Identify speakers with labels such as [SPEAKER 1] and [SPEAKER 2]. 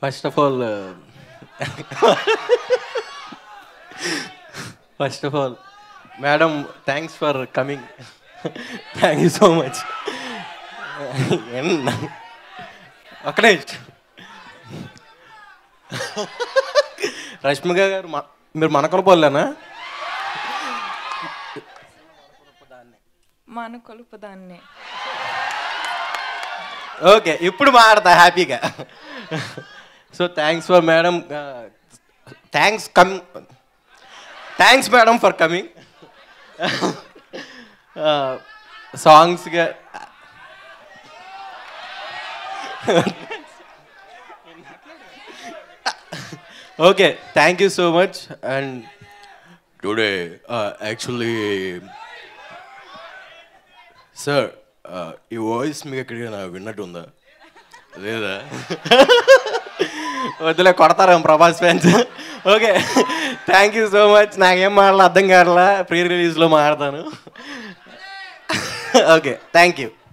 [SPEAKER 1] First of all madam thanks for coming. Thank you so much. ఒక్కడే రష్మిక గారు మీరు మనకొలపోలేనా?
[SPEAKER 2] మనకొలుపుదాన్ని.
[SPEAKER 1] Okay, ఇప్పుడు మాడతా హ్యాపీగా. So thanks for madam, thanks madam for coming. సాంగ్స్గా okay, thank you so much. And today actually sir ఈ voice మీకు ఎక్కడిగా నాకు విన్నట్టు ఉందా లేదా? వద్దులే, కొడతారా Prabhas fans. Okay, thank you so much. నాకేం మాటలు అర్థం కావట్లా, ప్రీ రిలీజ్లో మాడతాను. Okay, thank you.